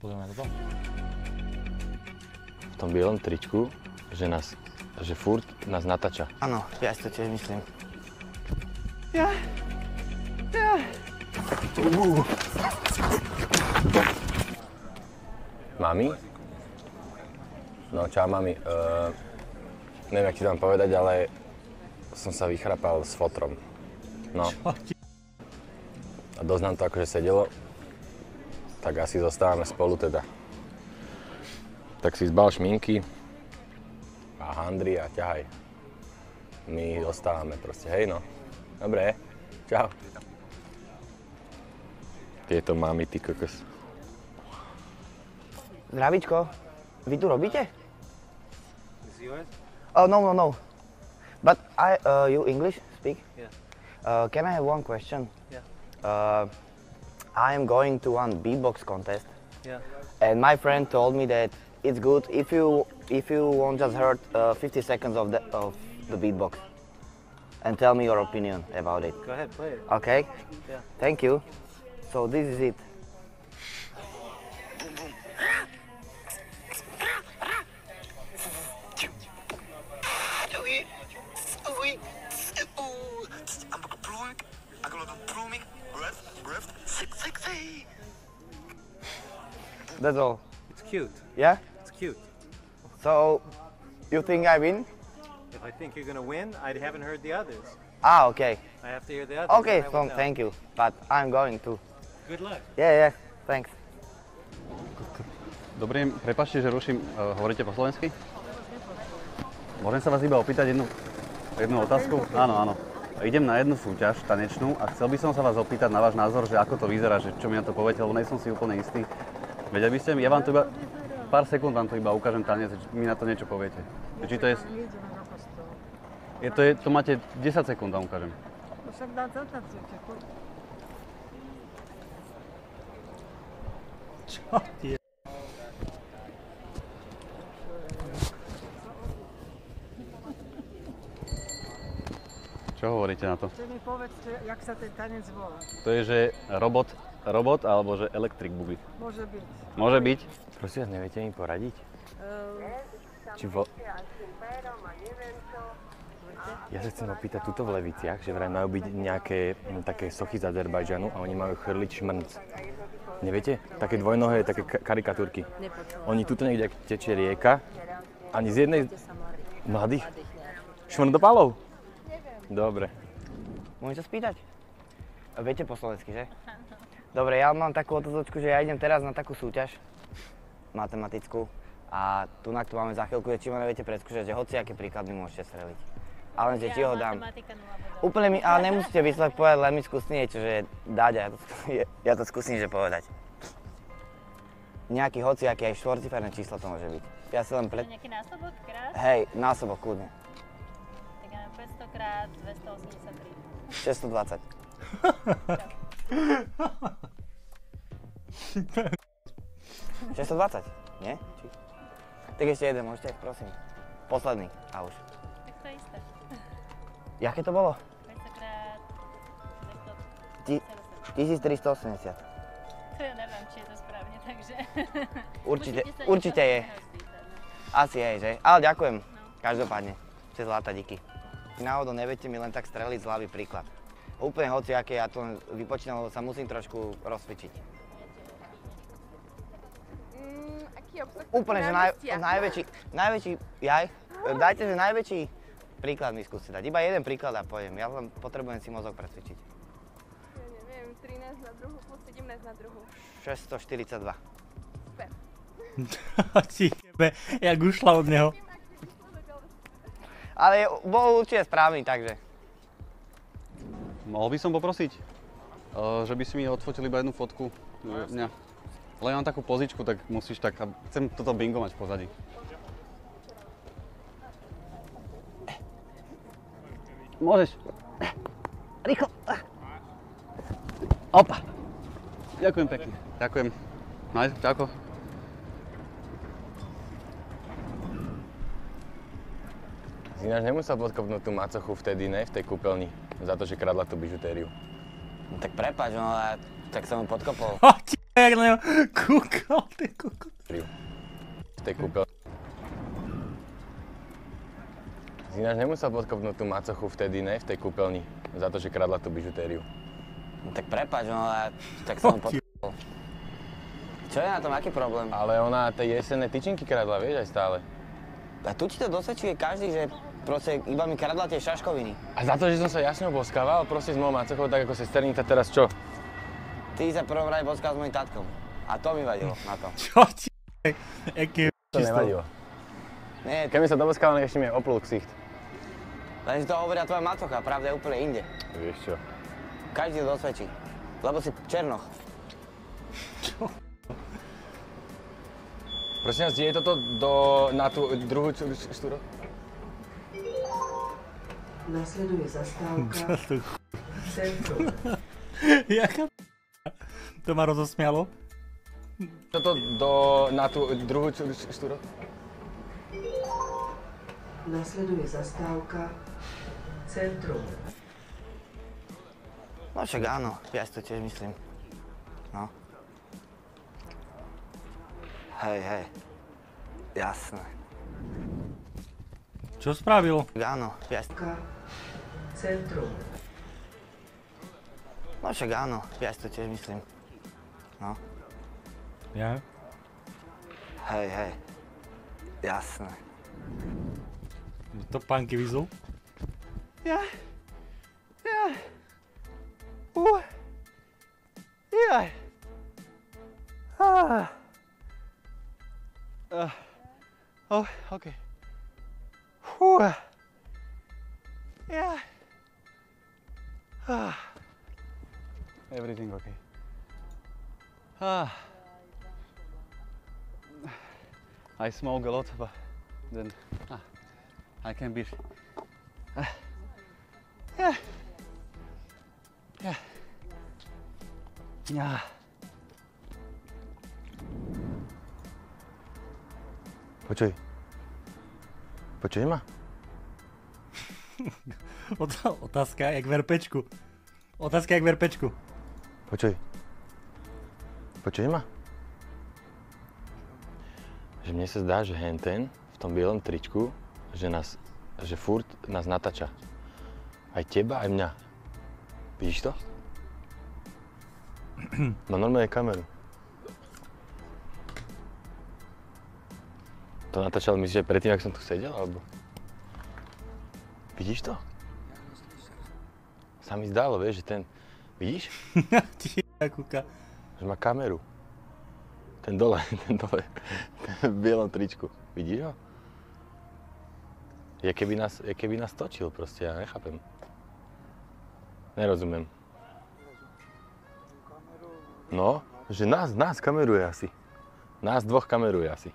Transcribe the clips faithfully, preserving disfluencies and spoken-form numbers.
Pozrieme na to. V tom bielom tričku, že nás, že furt nás natáča. Áno, ja si to tiež myslím. Ja. Ja. Uh. Mami? No čau mami, uh, neviem, jak ti to mám povedať, ale som sa vychrapal s fotrom. No. A dosť nám to akože sedelo, tak asi zostávame spolu teda. Tak si zbal šminky a handry a ťahaj. My zostávame proste, hej no. Dobre, čau. Tieto mami, ty kokos. Zdravíčko, vy tu robíte? Oh, no, no, no. But I, uh, you English speak? Yeah. Uh, can I have one question? Yeah. Uh, I am going to one beatbox contest. Yeah. And my friend told me that it's good if you if you won't just heard uh, fifty seconds of the of the beatbox and tell me your opinion about it. Go ahead, play it. Okay? Yeah. Thank you. So this is it. That's all. It's cute. Yeah? It's cute. So you think I win? If I think you're gonna win, I haven't heard the others. Ah, okay. I have to hear the others. Okay, then I so will know. thank you. But I'm going to. Good luck. Yeah, yeah. Thanks. Dobrý deň, prepáčte, že ruším. Uh, hovoríte po slovensky? Môžem sa vás iba opýtať jednu, jednu otázku? Áno, áno. Idem na jednu súťaž tanečnú a chcel by som sa vás opýtať na váš názor, že ako to vyzerá, že čo mi na to poviete, lebo nie som si úplne istý. Vedeli by ste mi, ja vám to iba, pár sekúnd vám to iba ukážem tanec, že mi na to niečo poviete. Či to je... je to, je, to máte desať sekúnd vám ukážem. Čo ti je? Čo hovoríte na to? Ty mi povedzte, jak sa ten tanec volá. To je, že robot, robot alebo že electric boogie. Môže byť. Môže byť? Prosím vás, neviete mi poradiť? Uh, Či vo... Ja sa chcem opýtať, tuto v Leviciach, že vraj majú byť nejaké m, také sochy z Azerbajdžanu a oni majú chrliť šmrnc. Neviete? Také dvojnohé, také ka- karikatúrky. Oni tuto niekde tečie rieka, ani z jednej... Mladých? Šmrdopálov? Dobre. Môžem sa spýtať? Viete po slovensky, že? Dobre, ja mám takú otázočku, že ja idem teraz na takú súťaž matematickú a tu na to máme za chvíľku, že či ma neviete predskúšať, že hociaké príklady môžete streliť. Ale že či ho dám. Úplne mi, ale nemusíte vyslovať povedať, len mi skúsiť niečo, že dať a ja to, ja to skúsim, že povedať. Nejaký hociaký aj štvorciferné číslo to môže byť. Ja si len pred... Nejaký násobok krát? Hej, násobok, kľudne. Tak ja mám päťsto krát dvestoosemdesiattri. šesťstodvadsať. šesťstodvadsať, nie? Či... Tak ešte jeden, môžete, prosím. Posledný, a už. Tak to je isté. Jaké to bolo? päťsto krát Ti- tisíctristoosemdesiat. To ja neviem, či je to správne, takže... Určite, Musíte sa určite je. niečo iného spýtať, no. Asi je, že? Ale ďakujem. Každopádne. Ste zlatá, díky. Náhodou neviete mi len tak streliť z hlavy príklad. Úplne hociaké, ja to len vypočítam, lebo sa musím trošku rozcvičiť. Mm, aký obsah? Úplne, že naj, najväčší, najväčší, jaj, dajte, že najväčší príklad mi skúste dať. Iba jeden príklad a poviem. Ja len potrebujem si mozog precvičiť. Ja neviem, trinásť na druhu plus sedemnásť na druhu. šesťstoštyridsaťdva. Super. Ti jebe, jak ušla od neho. Ale bol určite správny, takže. Mohol by som poprosiť, uh, že by si mi odfotili iba jednu fotku. Mňa. Ale ja mám takú pozičku, tak musíš tak, a chcem toto bingo mať v pozadí. Môžeš. Rýchlo. Opa. Ďakujem pekne. Ďakujem. Maj, čauko. Ináč nemusel podkopnúť tú macochu vtedy, ne? V tej kúpeľni. Za to, že kradla tú bižutériu. No tak prepáč, no ale tak som mu podkopol. Ha, ti jak na ňo kúkal, ty kúkal. V tej kúpeľni. Ináč nemusel podkopnúť tú macochu vtedy, ne? V tej kúpeľni. Za to, že kradla tú bižutériu. No tak prepáč, no ale tak som ho podkopol. Čo je na tom, aký problém? Ale ona tie jesenné tyčinky kradla, vieš, aj stále. A tu ti to dosvedčuje každý, že proste iba mi kradla tie šaškoviny. A za to, že som sa jasne boskával, proste s mojou macochou, tak ako sesternica, teraz čo? Ty sa prvom rade boskal s mojím tatkom. A to mi vadilo na to. Čo ti Eké To nevadilo. Nie, Keby sa doboskával, nech ešte mi oplul ksicht. lenže to hovoria tvoja macocha, pravda je úplne inde. Vieš čo? Každý to dosvedčí. Lebo si černoch. Prosím vás, kde je toto do, na tú druhú štúro? Nasleduje zastávka Centrum. Jaká to ma rozosmialo. Toto do, na tú druhú štúro? Nasleduje zastávka Centrum. No však áno, ja si to tiež myslím. No. Hej, hej. Jasné. Čo spravil? Áno, ja si... Centrum. No však áno, ja si to tiež myslím. No. Ja? Hej, hej. Jasné. To pánky vyzul? Ja. Ja. Uh. Ja. Ah. Uh. Oh, okay. Whew. Yeah. Ah. Everything okay. Ah. I smoke a lot, but then ah, I can be. Ah. Yeah. Yeah. Yeah. Počuj. Počuj ma? Otázka jak v erpečku. Otázka jak v erpečku. Počuj. Počuj ma? Že mne sa zdá, že henten v tom bielom tričku, že nás, že furt nás natáča. Aj teba, aj mňa. Vidíš to? Má normálne kameru. To natáčal, myslíš, že predtým, ak som tu sedel, alebo? Vidíš to? Sa mi zdálo, vieš, že ten... Vidíš? Ti kúka. Že má kameru. Ten dole, ten dole, ten v bielom tričku. Vidíš ho? Je keby nás, je keby nás točil proste, ja nechápem. Nerozumiem. No, že nás, nás kameruje asi. Nás dvoch kameruje asi.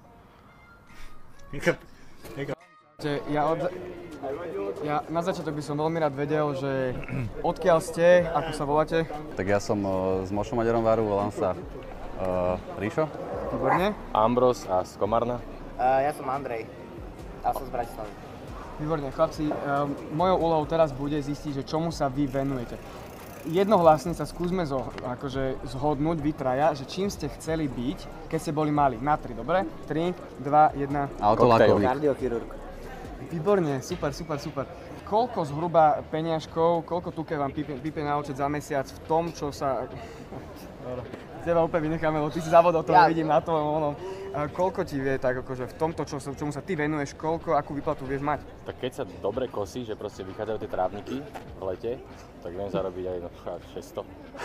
Ja, od, ja na začiatok by som veľmi rád vedel, že odkiaľ ste, ako sa voláte? Tak ja som uh, z Mošo Maďarom volám sa uh, Ríšo. Výborne. Ambros a z Komárna. Uh, ja som Andrej. A som z Bratislavy. Výborne, chlapci. Um, mojou úlohou teraz bude zistiť, že čomu sa vy venujete. Jednohlasne sa skúsme zo, akože zhodnúť, vy traja, že čím ste chceli byť, keď ste boli mali. Na tri, dobre? tri, dva, jeden. Autolakovník. Kardiochirurg. Výborne, super, super, super. Koľko zhruba peniažkov, koľko tuke vám pípe, pípe na účet za mesiac v tom, čo sa... Teba úplne vynecháme, lebo ty si závodol, to ja vidím na tom, onom. Koľko ti vie tak akože v tomto, čo, čomu sa ty venuješ, koľko, akú výplatu vieš mať? Tak keď sa dobre kosí, že proste vychádzajú tie trávniky v lete, tak viem zarobiť aj no, šesťsto.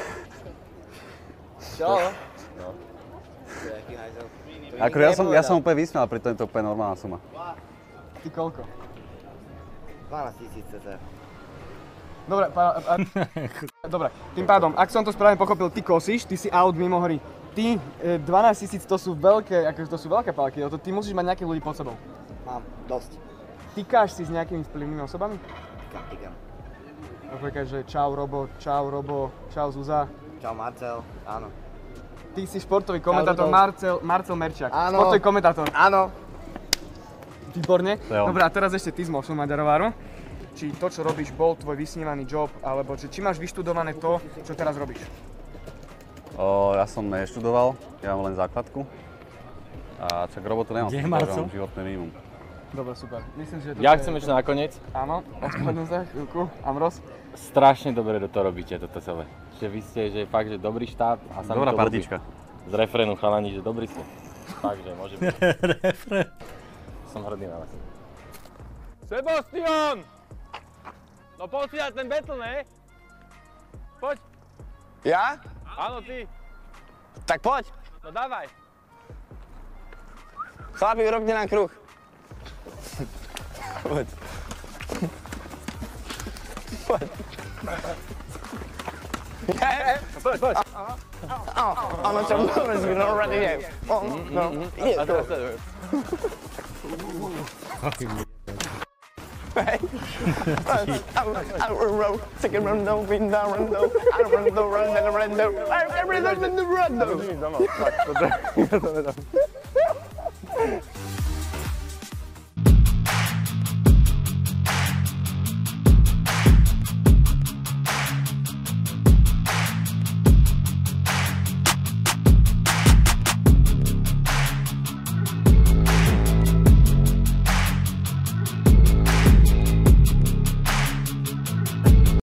Čo? No. Akože ja som, ja som úplne vysmial, preto je to úplne normálna suma. Ty koľko? dvanásť tisíc cca. Dobre, pá, a, dobre, tým pádom, ak som to správne pochopil, ty kosíš, ty si out mimo hry. Ty, dvanásť tisíc to sú veľké, akože to sú veľké palky, to ty musíš mať nejakých ľudí pod sebou. Mám, dosť. Tykáš si s nejakými vplyvnými osobami? Tykam, tykam. Napríklad, že čau Robo, čau Robo, čau Zuzá. Čau Marcel, áno. Ty si športový komentátor Rudolf. Marcel, Marcel Merčiak. Áno. Športový komentátor. Áno. Výborne. Jo. Dobre, a teraz ešte ty z Mošo Maďarováru. Či to, čo robíš, bol tvoj vysnívaný job, alebo či, či máš vyštudované to, čo teraz robíš? O, ja som neštudoval, ja mám len základku. A čak robotu nemám, Kde je pretože Marco? mám životné minimum. Dobre, super. Myslím, že to Ja je- chcem ešte nakoniec. Áno, ospravedlňujem sa, chvíľku. Amros? Strašne dobre do toho robíte toto celé. Že vy ste, že fakt, že dobrý štát a sa mi Dobrá to ľúbi. partička. Z refrénu chalani, že dobrý ste. Fakt, že môže byť. Refrén. Som hrdý na vás. Sebastian! No poď si dať ten battle, ne? Poď. Ja? Áno, ty. Tak poď. No dávaj. Chlapi, urobte nám kruh. Poď. Poď. Poď, poď. Áno, čo máme si no ready je. No, ide to. Hey. I run, take a run, no, win, down, run, no. I run, no, run, run, run, no. I run, run, run, run, no.